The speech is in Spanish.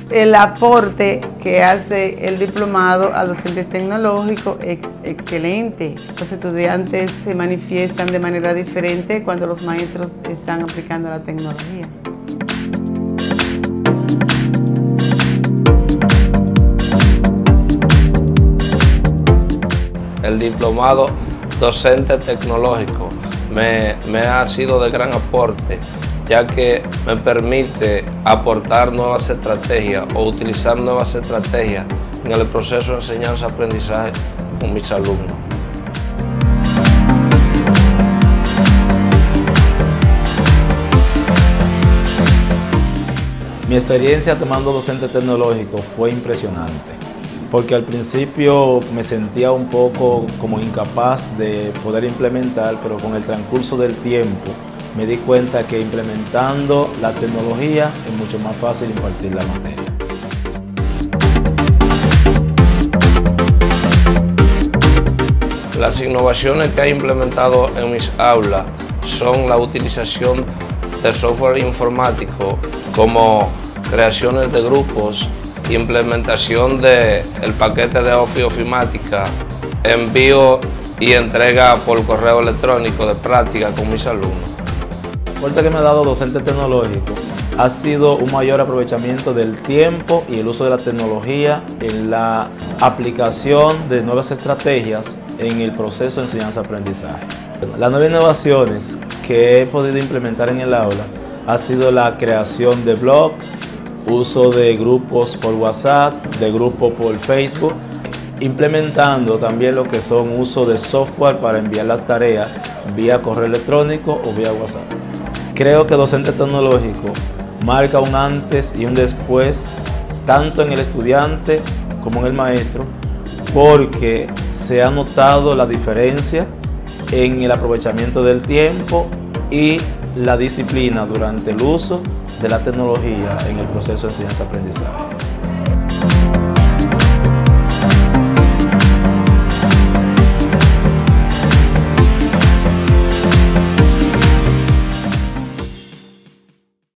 el aporte que hace el diplomado a docentes tecnológicos es excelente. Los estudiantes se manifiestan de manera diferente cuando los maestros están aplicando la tecnología. El diplomado docente tecnológico me ha sido de gran aporte, ya que me permite aportar nuevas estrategias o utilizar nuevas estrategias en el proceso de enseñanza-aprendizaje con mis alumnos. Mi experiencia tomando docente tecnológico fue impresionante, porque al principio me sentía un poco como incapaz de poder implementar, pero con el transcurso del tiempo me di cuenta que implementando la tecnología es mucho más fácil impartir la materia. Las innovaciones que he implementado en mis aulas son la utilización de software informático como creaciones de grupos, implementación del paquete de Office Ofimática, envío y entrega por correo electrónico de práctica con mis alumnos. La suerte que me ha dado docente tecnológico ha sido un mayor aprovechamiento del tiempo y el uso de la tecnología en la aplicación de nuevas estrategias en el proceso de enseñanza-aprendizaje. Las nuevas innovaciones que he podido implementar en el aula ha sido la creación de blogs, uso de grupos por WhatsApp, de grupos por Facebook, implementando también lo que son uso de software para enviar las tareas vía correo electrónico o vía WhatsApp. Creo que docente tecnológico marca un antes y un después, tanto en el estudiante como en el maestro, porque se ha notado la diferencia en el aprovechamiento del tiempo y la disciplina durante el uso de la tecnología en el proceso de enseñanza-aprendizaje.